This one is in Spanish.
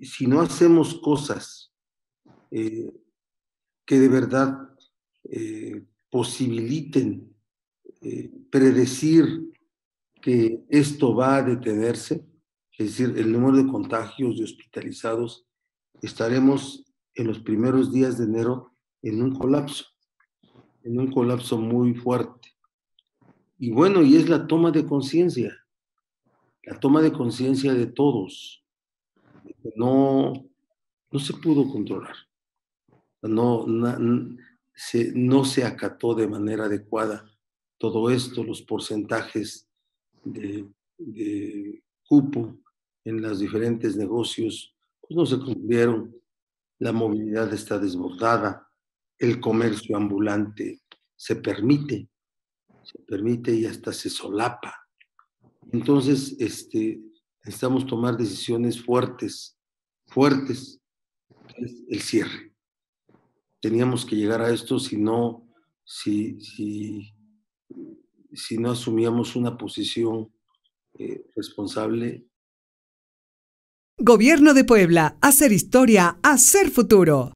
si no hacemos cosas eh, que de verdad posibiliten predecir que esto va a detenerse, es decir, el número de contagios y hospitalizados, estaremos en los primeros días de enero en un colapso muy fuerte. Y bueno, y es la toma de conciencia de todos. No, no se pudo controlar, no, no se acató de manera adecuada todo esto, los porcentajes de cupo en los diferentes negocios pues no se cumplieron, la movilidad está desbordada, el comercio ambulante se permite y hasta se solapa. Entonces, necesitamos tomar decisiones fuertes, fuertes, que es el cierre. Teníamos que llegar a esto si, si, si no asumíamos una posición responsable. Gobierno de Puebla, hacer historia, hacer futuro.